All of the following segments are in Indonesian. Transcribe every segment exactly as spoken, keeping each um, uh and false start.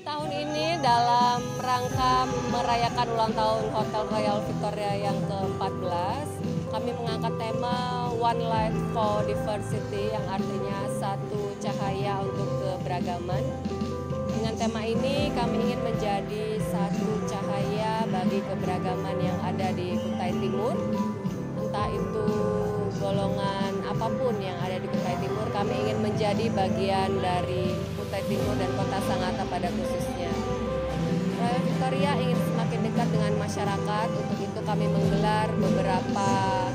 Tahun ini dalam rangka merayakan ulang tahun Hotel Royal Victoria yang ke empat belas, kami mengangkat tema One Light for Diversity yang artinya satu cahaya untuk keberagaman. Dengan tema ini kami ingin menjadi satu cahaya bagi keberagaman yang ada di Kutai Timur. Entah itu golongan apapun yang ada di Kutai Timur, kami ingin menjadi bagian dari Kutai Timur dan Kota Sangatta pada khususnya. Royal Victoria ingin semakin dekat dengan masyarakat, untuk itu kami menggelar beberapa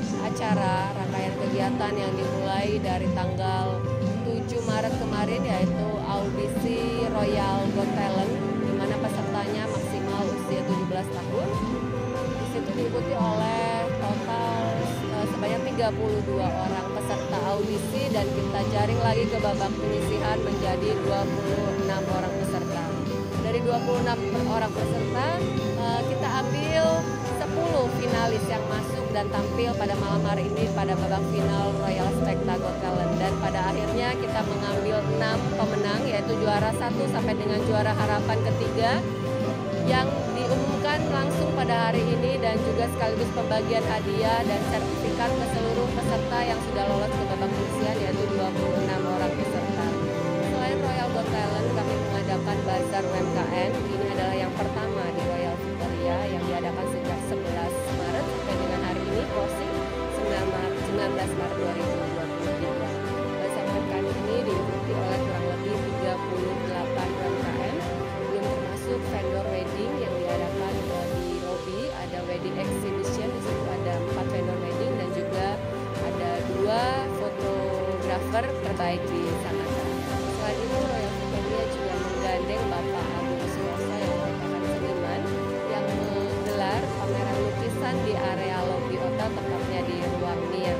acara rangkaian kegiatan yang dimulai dari tanggal tujuh Maret kemarin, yaitu audisi Royal Got Talent, di mana pesertanya maksimal usia tujuh belas tahun. Di situ diikuti oleh total sebanyak tiga puluh dua orang peserta audisi, dan kita jaring lagi ke babak penyisihan menjadi dua puluh enam orang peserta. Dari dua puluh enam orang peserta, kita ambil sepuluh finalis yang masuk dan tampil pada malam hari ini pada babak final Royal Specta Got Talent. Dan pada akhirnya kita mengambil enam pemenang, yaitu juara satu sampai dengan juara harapan ketiga, yang diumumkan langsung pada hari ini, dan juga sekaligus pembagian hadiah dan sertifikat ke seluruh peserta yang sudah lolos ke babak penyisihan, yaitu dua puluh enam orang peserta. Selain Royal Got Talent, kami mengadakan Bazar U M K M. Ini adalah yang pertama di Royal Victoria yang diadakan sejak sebelas Maret sampai dengan hari ini closing sembilan belas Maret dua ribu dua puluh tiga. Bazar U M K M ini diikuti oleh kurang lebih tiga puluh delapan U M K M, belum termasuk vendor wedding yang diadakan di lobby. Ada wedding exhibition, di situ ada empat vendor wedding dan juga ada dua fotografer terbaik di Sangatta. Selain itu, Royal Victoria juga menggandeng Bapak Agung Suwoso yang merupakan seniman yang menggelar pameran lukisan di area lobby hotel, tepatnya di ruang Nier.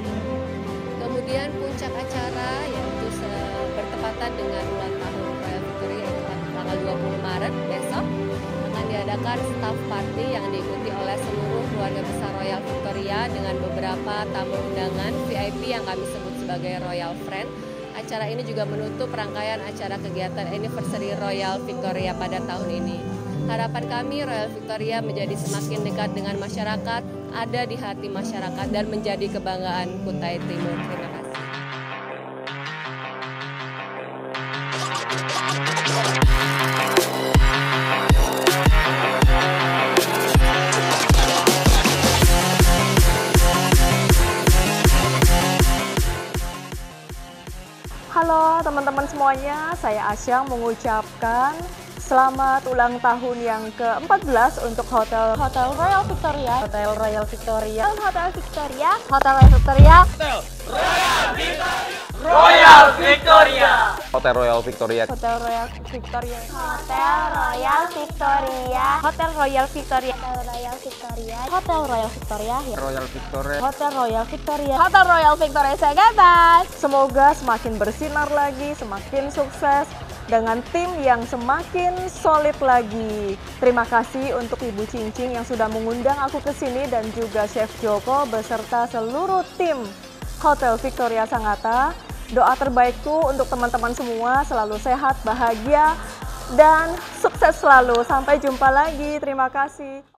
Kemudian puncak acara yaitu bertepatan dengan ulang tahun Royal Victoria, yaitu tanggal dua puluh Maret besok, akan diadakan staff party yang diikuti oleh seluruh keluarga besar Royal Victoria dengan beberapa tamu undangan V I P yang kami sebut sebagai Royal Friend. Acara ini juga menutup rangkaian acara kegiatan anniversary Royal Victoria pada tahun ini. Harapan kami Royal Victoria menjadi semakin dekat dengan masyarakat, ada di hati masyarakat, dan menjadi kebanggaan Kutai Timur. Terima kasih. Halo teman-teman semuanya, saya Asyang mengucapkan selamat ulang tahun yang ke empat belas untuk Hotel Hotel Royal Victoria. Hotel Royal Victoria. Hotel Victoria. Hotel Royal Victoria. Royal Victoria. Hotel Royal Victoria. Hotel Royal Victoria. Hotel Royal Victoria. Hotel Royal Victoria. Hotel Royal Victoria. Hotel Royal Victoria. Royal Victoria. Hotel Royal Victoria. Hotel Royal Victoria Sangatta. Semoga semakin bersinar lagi, semakin sukses dengan tim yang semakin solid lagi. Terima kasih untuk Ibu Cincing yang sudah mengundang aku ke sini, dan juga Chef Joko beserta seluruh tim Hotel Victoria Sangatta. Doa terbaikku untuk teman-teman semua selalu sehat, bahagia, dan sukses selalu. Sampai jumpa lagi. Terima kasih.